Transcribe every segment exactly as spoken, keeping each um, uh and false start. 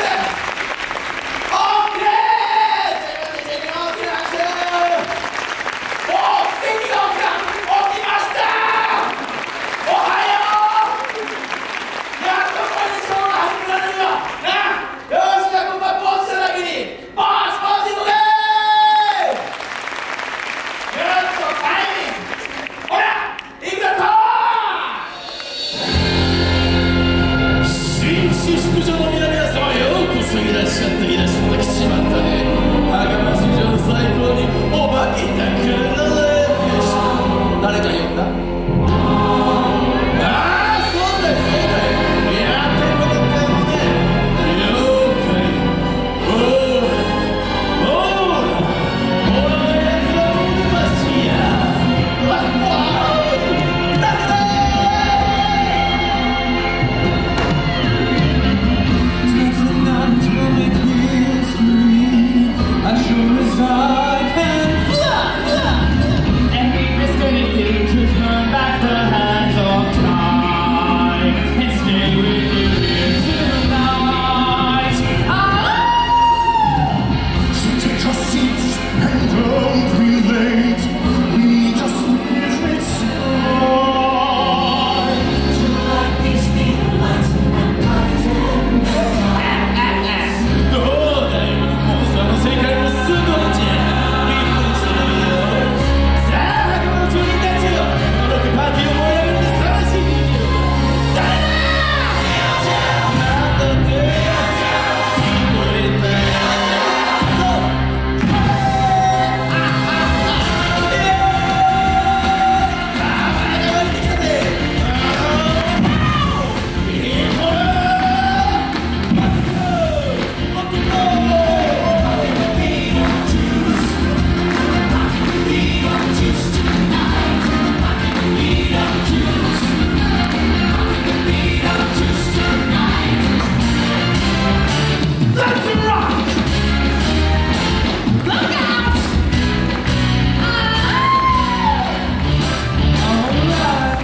やっとこれでショーが始められるよ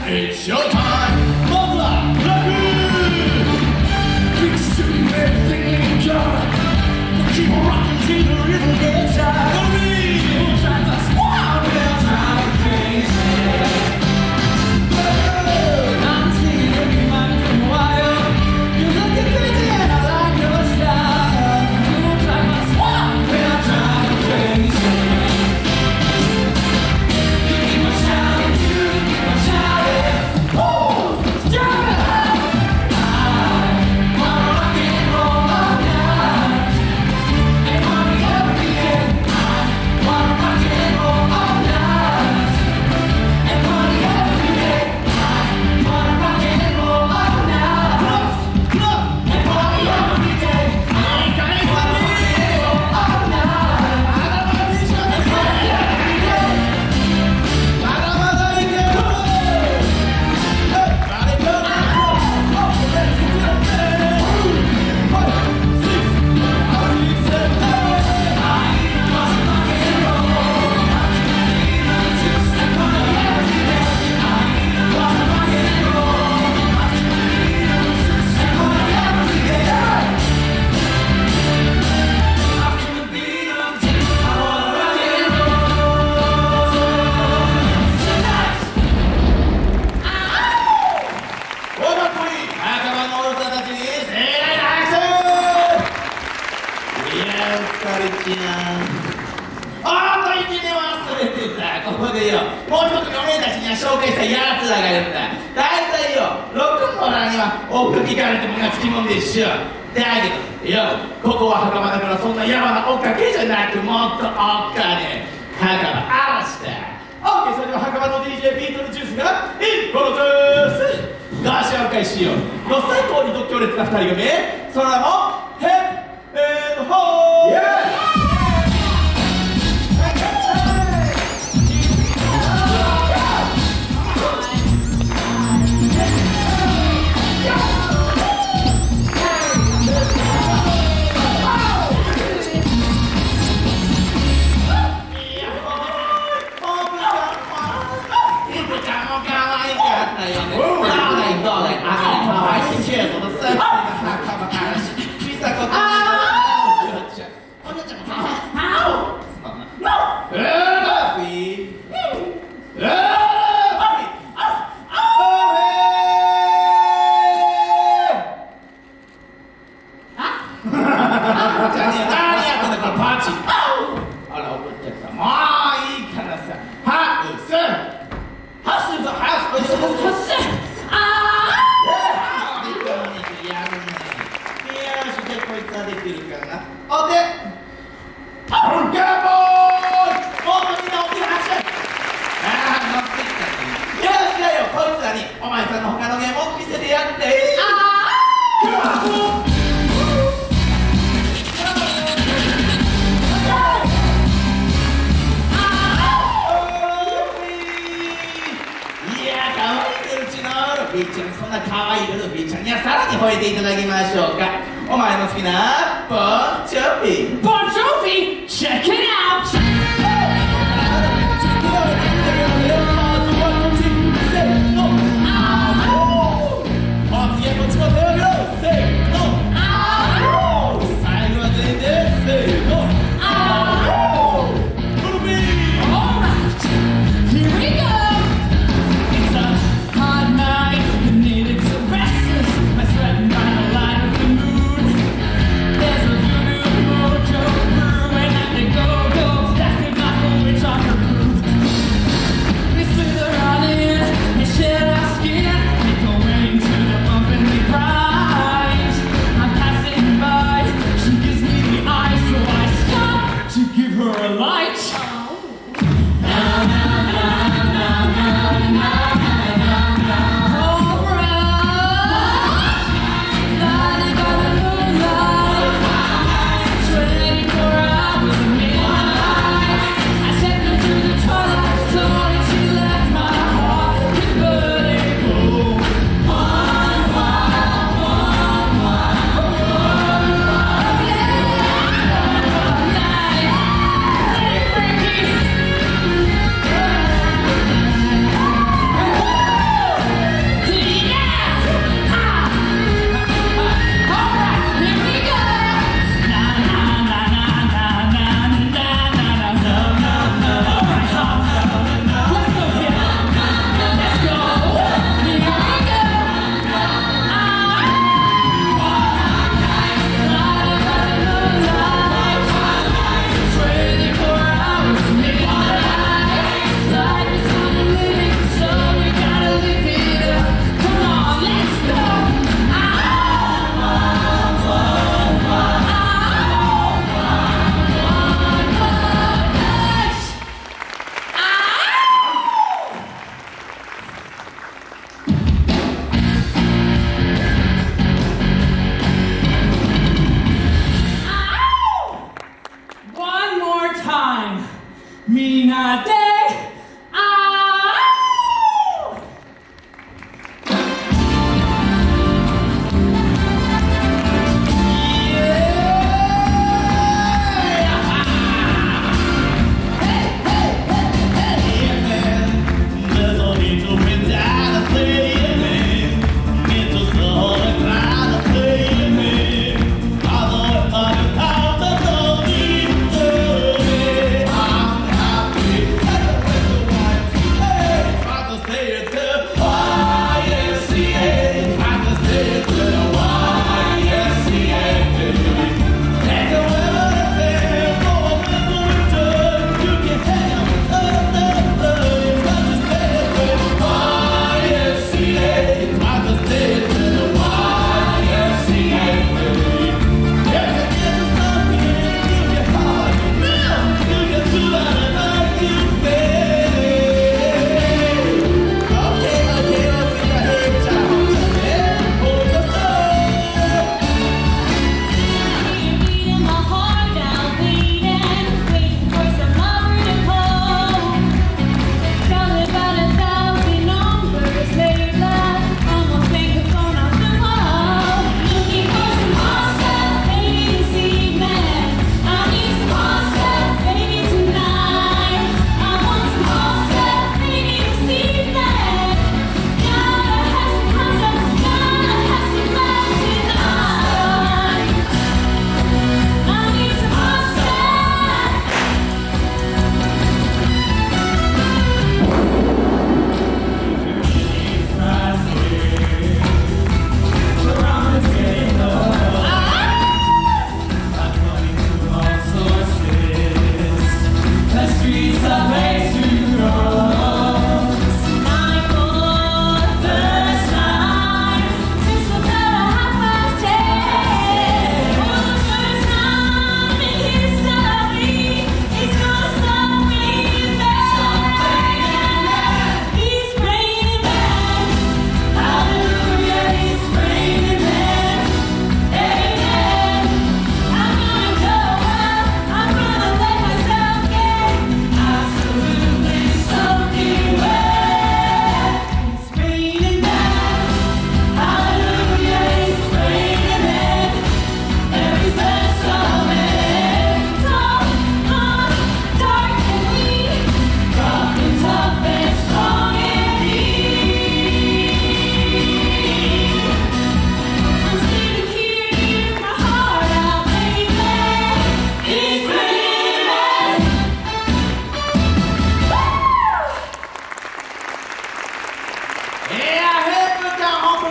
It's showtime! まずはラグFix everything you got Keep on rocking till the rhythm gets high We'll drive us wild, we'll drive crazy I'm seeing every man from a while You're looking pretty and I like your style We'll drive us wild, we'll drive crazy You keep on shouting, you keep on shouting Oh, drive it high I wanna rock and roll all night And party every day I wanna rock and roll all night And party every day I wanna rock and roll all night And party every day I wanna rock and roll all night And party every day まだまだいけるあーっといけね忘れてたここでよもう一つおめえたちには紹介したやつらがいるんだ大体よロックンローラーには追っかけられてもがつきもんでしょだけどよここは袴だからそんな山な追っかけじゃなくもっとおっかね袴嵐だオーケーそれでは袴の ディージェー ビートルジュースが一個のジュースご紹介しよう最高に独強烈なふたり組その名もヘッドホーお前さんの他のゲームを見せてやってルフィーちゃん、そんな可愛いルフィーちゃんにはさらに吠えていただきましょうか。お前の好きなボン・ジョヴィ。ボン・ジョヴィ Check it out! Go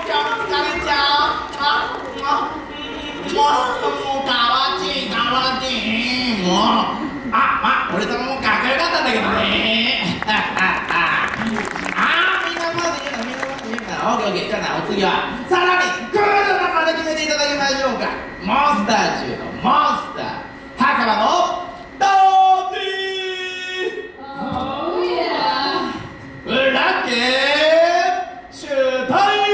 今日も疲れちゃう。あ、もうもうかわちいかわちい。もうあ、ま、俺様もかっこよかったんだけどね。あー、みんなまで言うな、みんなまで言うな。オッケーオッケー。じゃあな、お次はさらにクールなまで決めていただきましょうか。モンスター中のモンスター、墓場のダーティー。 Oh yeah。 ラッキーシュータイム。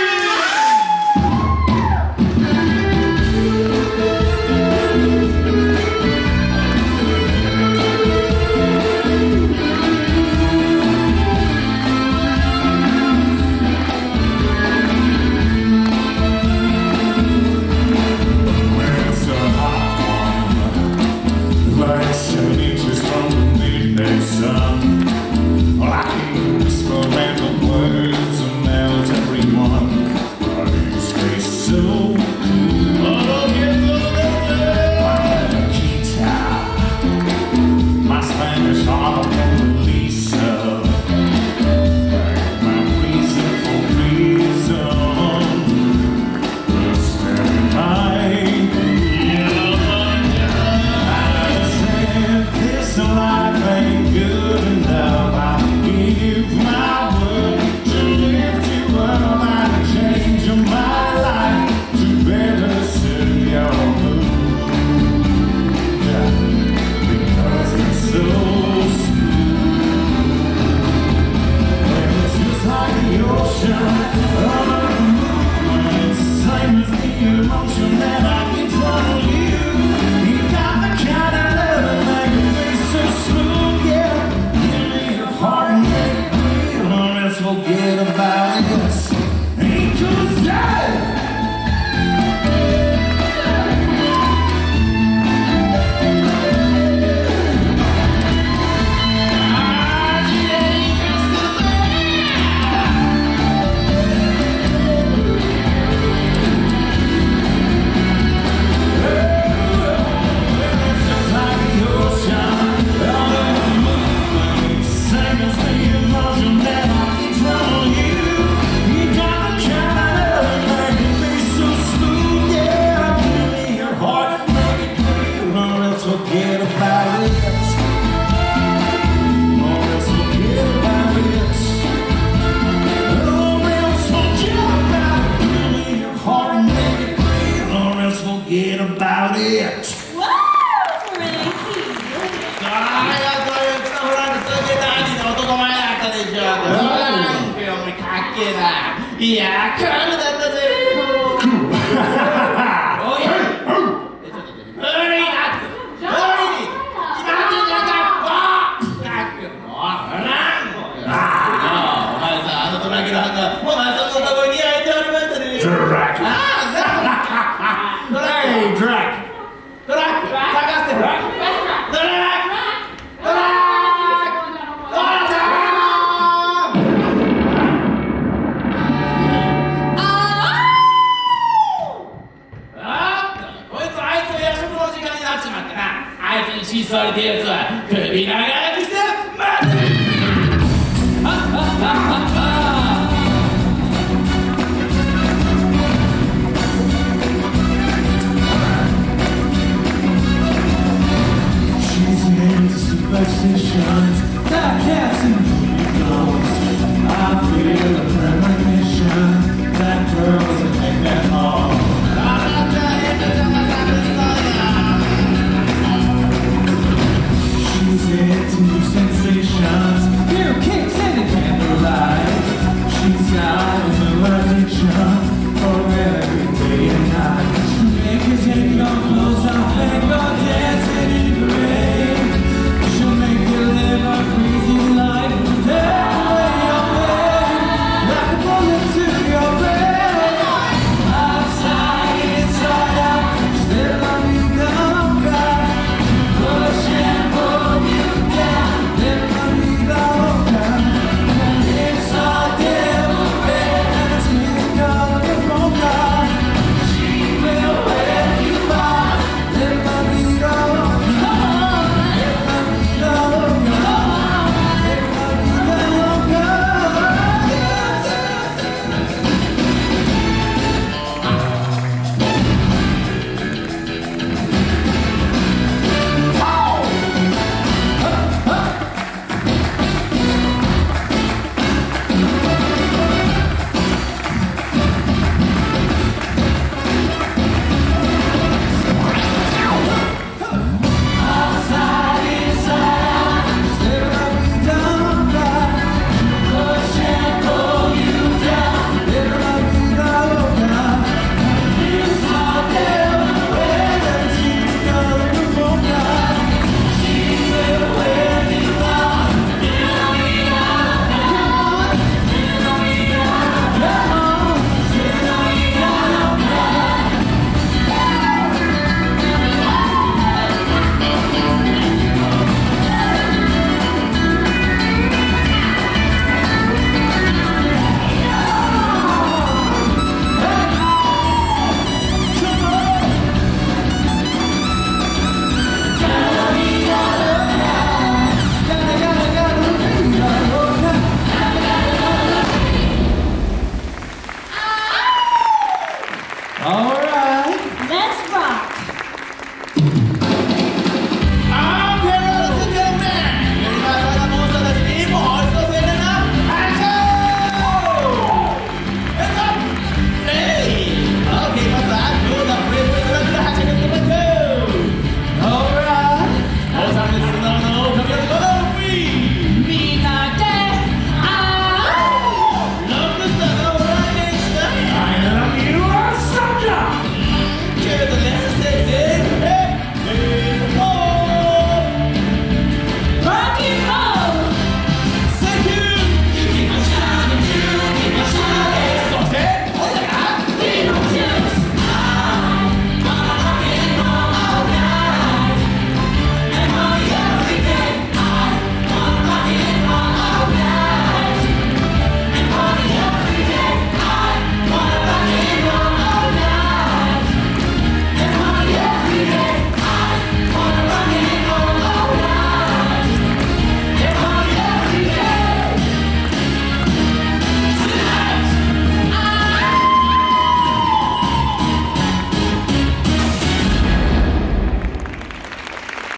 いやー、クールだったぜ。おい、え、ちょっと無理だって。無理に決まってんじゃんか。わー、ったくもう、ほらあー、お前さ、あのドラキュラハンがお前さんの歌声に焼いておりましたね。ドラキュラ。あー、ドラキュラ。ドラキュラ。ドラキュラ。探してドラキュラ。ドラキュラ。居座りってやつは首長